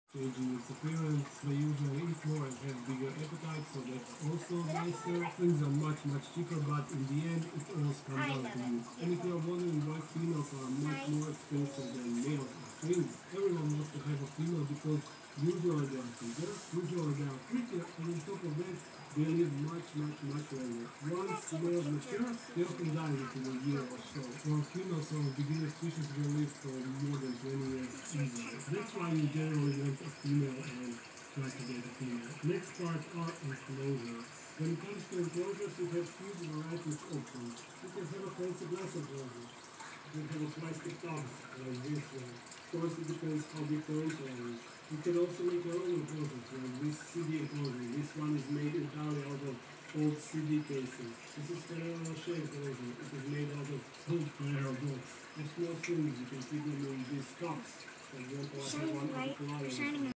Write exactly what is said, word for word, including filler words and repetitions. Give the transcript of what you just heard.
Changing its appearance, they usually eat more and have bigger appetite, so that's also nicer. Things are much, much cheaper, but in the end, it all comes down to you. And if you're wondering why females are much more expensive than males or twins, everyone wants to have a female because usually they are bigger, usually they are prettier, and on top of that, they live much, much, much longer. Once males mature, they often die within a year or so. While females are beginner species will live for more than twenty years easily. That's why you generally want a female and try to get a female. Next part are enclosures. When it comes to enclosures, you have huge variety of options. You can have a fancy glass enclosure. You can have a plastic tub like this one. Of course, it depends how big the enclosure is. You can also make your own enclosures, like this C D enclosure. This one is made entirely out of old C D cases. This is Ferrero Rocher enclosure. It is made out of old Ferrero books. The small things, you can keep them in these cups. For example, I have one of the